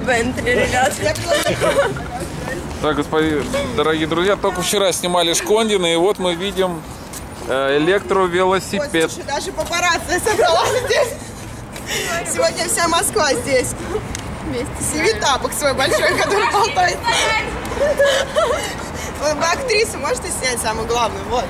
Бентли, ребят. Так, дорогие друзья, только вчера снимали Шкондина, и вот мы видим электровелосипед. Ой, слушай, даже папарацци собралась здесь. Сегодня вся Москва здесь. Вместе. Тапок свой большой, который болтает. Вы актрису можете снять самую главную? Вот.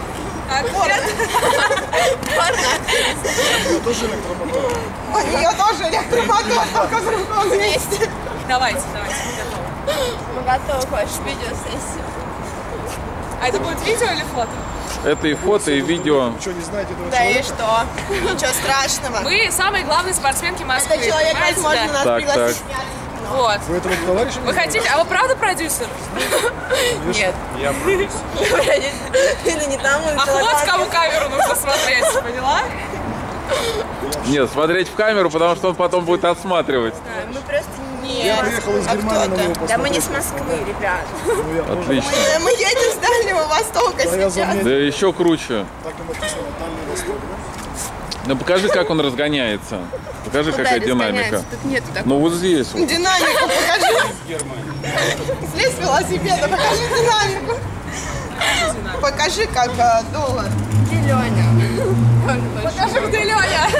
У тоже электромотор. У нее тоже электромотор, только в другом месте. Давайте, Мы готовы к вашей видеосессии. А это будет видео или фото? Это и фото, и видео. Вы что, не знаете этого Да и человека? что? Ничего страшного. Мы самые главные спортсменки Москвы. Этот человек, понимаете, возможно, да? нас Так, пригласит. Вот. Вы этого товарища не Вы знаете? хотите? А вы правда продюсер? Нет. Я продюсер. Или не там, Ах, вот в кому камеру нужно смотреть, поняла? Нет, смотреть в камеру, потому что он потом будет отсматривать. мы просто Я приехал из Германии на него посмотреть. Да мы не с Москвы, ребят. Ну, я тоже. Отлично. Мы едем с Дальнего Востока Да, я сейчас. заметил. Да еще круче. Так и написано, Дальний Восток, да? Ну покажи, как он разгоняется. Покажи, какая динамика. Тут нету такого. Ну вот здесь вот. Динамику покажи. Слезь с велосипеда, покажи динамику. Покажи, как доллар. Где Леня? Покажи, где Леня.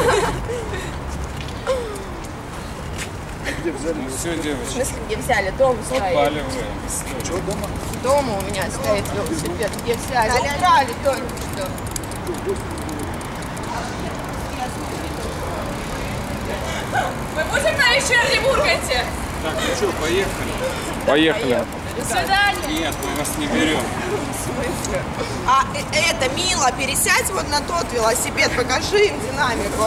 Где взяли? Все, В девочки, смысле, где взяли? Дома стоит. подпаливаем. Что дома? Дома у меня стоит велосипед. Где взяли? Украли только что. Мы будем на вечернем Урганте. Так, ну что, поехали? Поехали. До свидания. Нет, мы вас не берем. А это, Мила, пересядь вот на тот велосипед, покажи им динамику.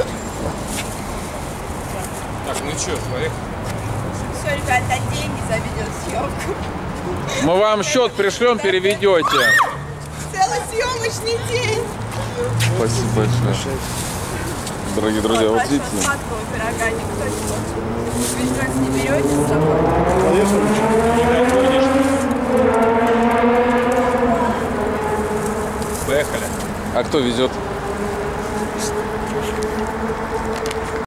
Так, ну что, поехали? Все, ребята, деньги за видеосъемку. Мы вам счет пришлем, переведете. Целый съемочный день. Спасибо большое. Дорогие друзья, вот видите. Сладкого пирога никто не хочет. Вы же нас не берете с собой? Поехали. А кто везет?